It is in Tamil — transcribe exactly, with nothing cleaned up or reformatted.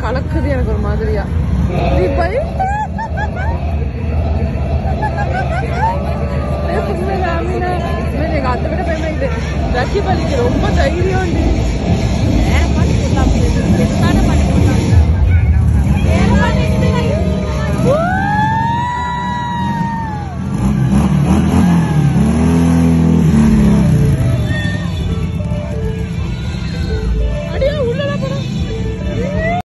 கலக்குது எனக்கு ஒரு மாதிரியா. எனக்கு அதை விட பயமா இது. ரஷி பலிக்கு ரொம்ப தைரியம்.